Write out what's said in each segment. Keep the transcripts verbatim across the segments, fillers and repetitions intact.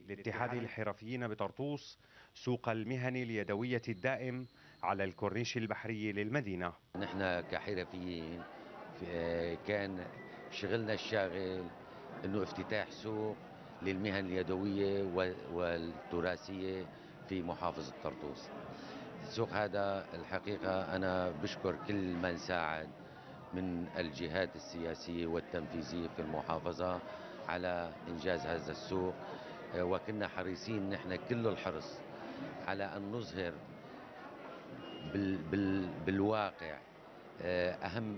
لاتحاد الحرفيين بطرطوس سوق المهن اليدوية الدائم على الكورنيش البحري للمدينة. نحن كحرفيين كان شغلنا الشاغل انه افتتاح سوق للمهن اليدوية والتراثية في محافظة طرطوس. السوق هذا الحقيقة أنا بشكر كل من ساعد من الجهات السياسية والتنفيذية في المحافظة على إنجاز هذا السوق، وكنا حريصين نحن كل الحرص على أن نظهر بال بال بالواقع أهم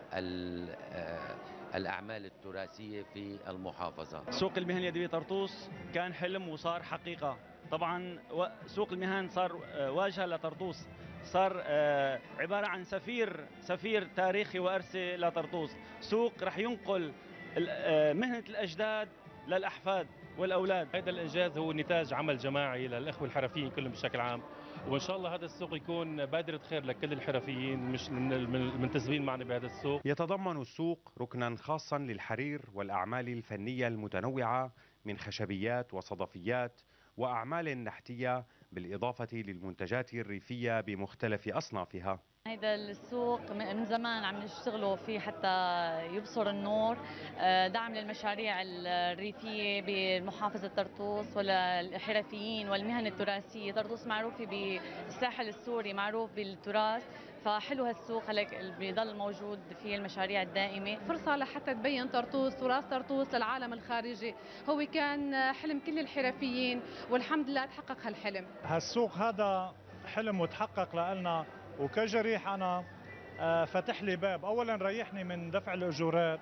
الأعمال التراثية في المحافظة. سوق المهن اليدوية طرطوس كان حلم وصار حقيقة. طبعا سوق المهن صار واجهة لطرطوس، صار عبارة عن سفير سفير تاريخي وأرثي لطرطوس. سوق رح ينقل مهنة الأجداد للأحفاد والأولاد. هذا الإنجاز هو نتاج عمل جماعي للإخوة الحرفيين كلهم بشكل عام، وإن شاء الله هذا السوق يكون بادرة خير لكل الحرفيين مش المنتسبين معنا بهذا السوق. يتضمن السوق ركنا خاصا للحرير والأعمال الفنية المتنوعة من خشبيات وصدفيات وأعمال نحتية، بالإضافة للمنتجات الريفية بمختلف أصنافها. هذا السوق من زمان عم نشتغلوا فيه حتى يبصر النور، دعم للمشاريع الريفية بمحافظة طرطوس وللحرفيين والمهن التراثية. طرطوس معروفة بالساحل السوري، معروف بالتراث، فحلو هالسوق هلك بيضل موجود فيه المشاريع الدائمة. فرصة لحتى تبين طرطوس تراث طرطوس للعالم الخارجي، هو كان حلم كل الحرفيين والحمد لله تحقق هالحلم. هالسوق هذا حلم وتحقق لنا، وكجريح أنا فتح لي باب. أولا ريحني من دفع الأجورات،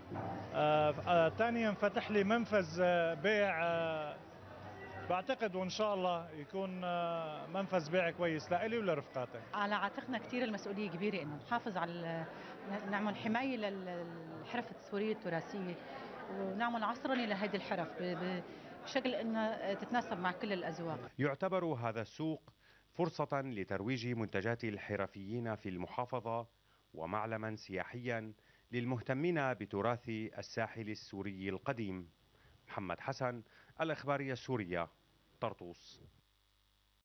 ثانيا فتح لي منفذ بيع، بعتقد وإن شاء الله يكون منفذ بيع كويس لإلي ولرفقاتي. على عاتقنا كثير المسؤولية كبيرة إنه نحافظ على نعمل حماية للحرف السورية التراثية، ونعمل عصرنة لهذه الحرف بشكل إنها تتناسب مع كل الأذواق. يعتبر هذا السوق فرصة لترويج منتجات الحرفيين في المحافظة ومعلما سياحيا للمهتمين بتراث الساحل السوري القديم. محمد حسن، الإخبارية السورية، طرطوس.